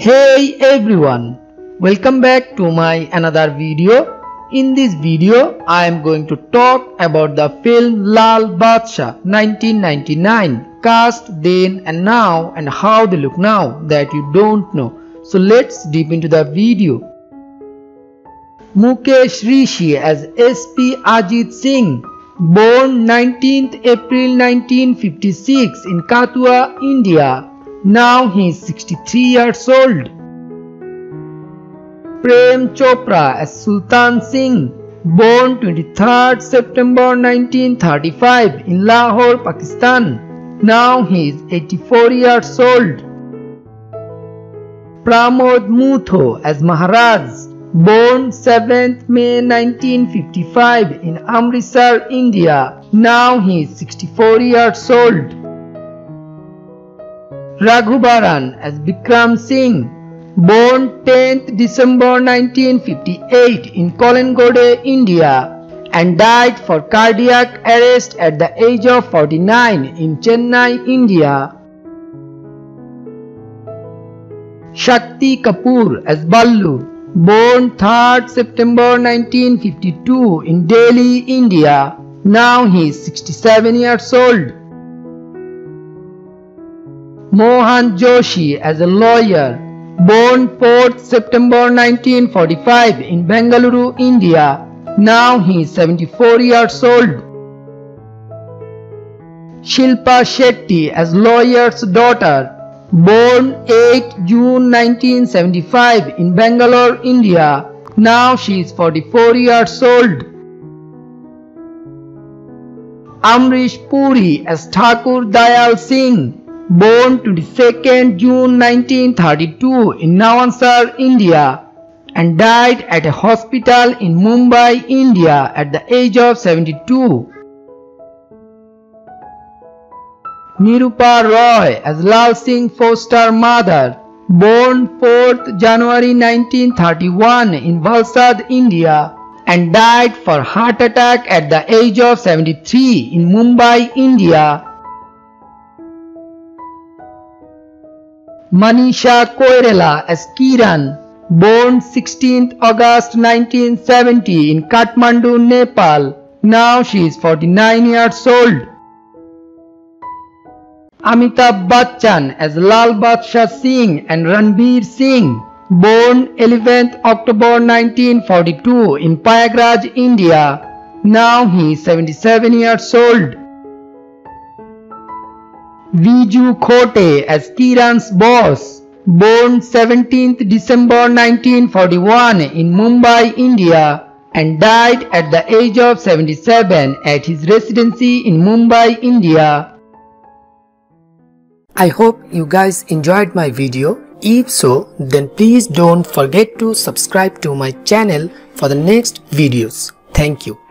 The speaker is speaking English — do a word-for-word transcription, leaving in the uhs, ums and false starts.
Hey everyone, welcome back to my another video. In this video, I am going to talk about the film Lal Baadshah nineteen ninety-nine, cast then and now and how they look now that you don't know. So let's deep into the video. Mukesh Rishi as S P Ajit Singh, born nineteenth April nineteen fifty-six in Kathua, India. Now he is sixty-three years old. Prem Chopra as Sultan Singh, born twenty-third September nineteen thirty-five in Lahore, Pakistan. Now he is eighty-four years old. Pramod Moutho as Maharaj, born seventh May nineteen fifty-five in Amritsar, India. Now he is sixty-four years old. Raghuvaran as Vikram Singh, born tenth December nineteen fifty-eight in Kollengode, India, and died for cardiac arrest at the age of forty-nine in Chennai, India. Shakti Kapoor as Balu, born third September nineteen fifty-two in Delhi, India. Now he is sixty-seven years old. Mohan Joshi as a lawyer, born fourth September nineteen forty-five in Bengaluru, India. Now he is seventy-four years old. Shilpa Shakti as lawyer's daughter, born eighth June nineteen seventy-five in Bangalore, India. Now she is forty-four years old. Amrish Puri as Thakur Dayal Singh, born twenty-second June nineteen thirty-two in Amritsar, India, and died at a hospital in Mumbai, India at the age of seventy-two. Nirupa Roy as Lal Singh foster mother, born fourth January nineteen thirty-one in Valsad, India, and died for heart attack at the age of seventy-three in Mumbai, India. Manisha Koirala as Kiran, born sixteenth August nineteen seventy in Kathmandu, Nepal. Now she is forty-nine years old. Amitabh Bachchan as Lal Baadshah Singh and Ranveer Singh, born eleventh October nineteen forty-two in Prayagraj, India. Now he is seventy-seven years old. Viju Khote as Kiran's boss, born seventeenth December nineteen forty-one in Mumbai, India, and died at the age of seventy-seven at his residency in Mumbai, India. I hope you guys enjoyed my video. If so, then please don't forget to subscribe to my channel for the next videos. Thank you.